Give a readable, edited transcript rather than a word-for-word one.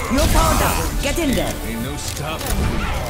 You're powered up. Get in there. Ain't no stopping me.